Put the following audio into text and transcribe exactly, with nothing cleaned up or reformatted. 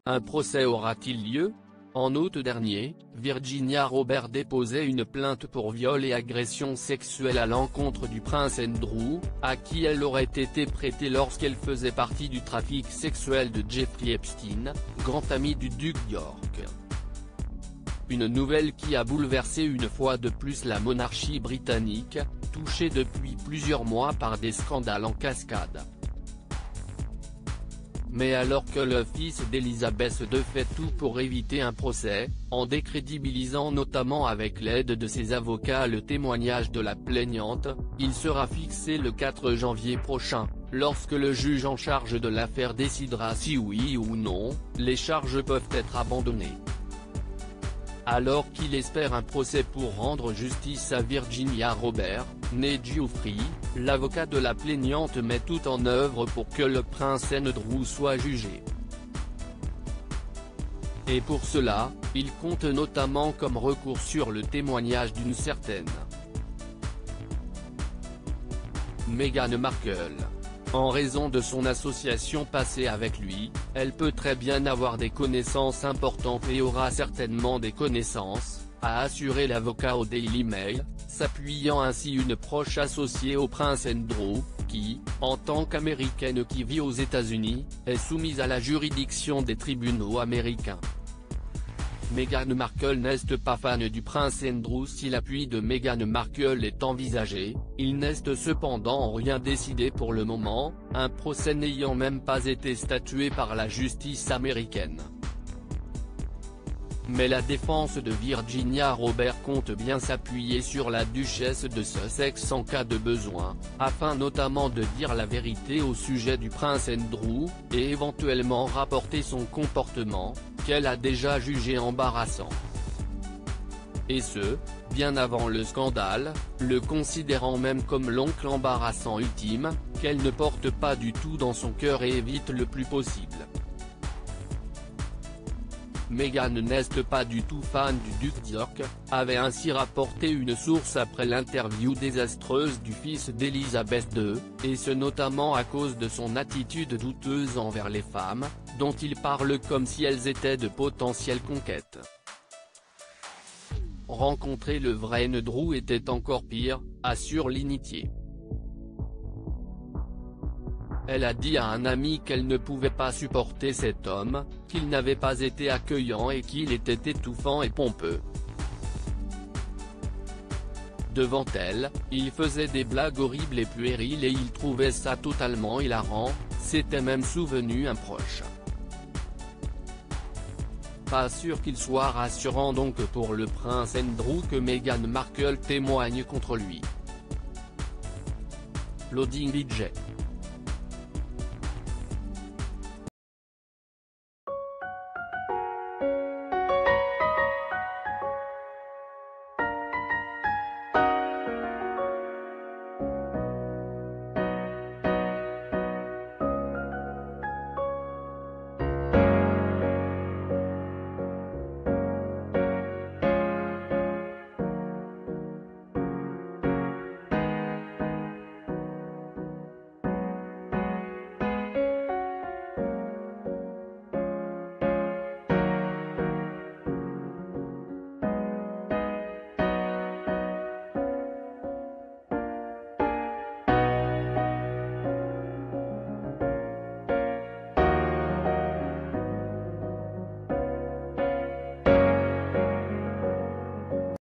Un procès aura-t-il lieu ? En août dernier, Virginia Robert déposait une plainte pour viol et agression sexuelle à l'encontre du prince Andrew, à qui elle aurait été prêtée lorsqu'elle faisait partie du trafic sexuel de Jeffrey Epstein, grand ami du duc d'York. Une nouvelle qui a bouleversé une fois de plus la monarchie britannique, touchée depuis plusieurs mois par des scandales en cascade. Mais alors que le fils d'Elizabeth deux fait tout pour éviter un procès, en décrédibilisant notamment avec l'aide de ses avocats le témoignage de la plaignante, il sera fixé le quatre janvier prochain, lorsque le juge en charge de l'affaire décidera si oui ou non, les charges peuvent être abandonnées. Alors qu'il espère un procès pour rendre justice à Virginia Robert, née Giuffre, l'avocat de la plaignante met tout en œuvre pour que le prince Andrew soit jugé. Et pour cela, il compte notamment comme recours sur le témoignage d'une certaine Meghan Markle. En raison de son association passée avec lui, elle peut très bien avoir des connaissances importantes et aura certainement des connaissances, a assuré l'avocat au Daily Mail, s'appuyant ainsi une proche associée au prince Andrew, qui, en tant qu'américaine qui vit aux États-Unis, est soumise à la juridiction des tribunaux américains. Meghan Markle n'est pas fan du prince Andrew. Si l'appui de Meghan Markle est envisagé, il n'est cependant rien décidé pour le moment, un procès n'ayant même pas été statué par la justice américaine. Mais la défense de Virginia Robert compte bien s'appuyer sur la duchesse de Sussex en cas de besoin, afin notamment de dire la vérité au sujet du prince Andrew, et éventuellement rapporter son comportement, qu'elle a déjà jugé embarrassant. Et ce, bien avant le scandale, le considérant même comme l'oncle embarrassant ultime, qu'elle ne porte pas du tout dans son cœur et évite le plus possible. Meghan n'est pas du tout fan du duc d'York, avait ainsi rapporté une source après l'interview désastreuse du fils d'Elizabeth deux, et ce notamment à cause de son attitude douteuse envers les femmes, dont il parle comme si elles étaient de potentielles conquêtes. Rencontrer le vrai Andrew était encore pire, assure l'initié. Elle a dit à un ami qu'elle ne pouvait pas supporter cet homme, qu'il n'avait pas été accueillant et qu'il était étouffant et pompeux. Devant elle, il faisait des blagues horribles et puériles et il trouvait ça totalement hilarant, s'était même souvenu un proche. Pas sûr qu'il soit rassurant donc pour le prince Andrew que Meghan Markle témoigne contre lui. Loading B J.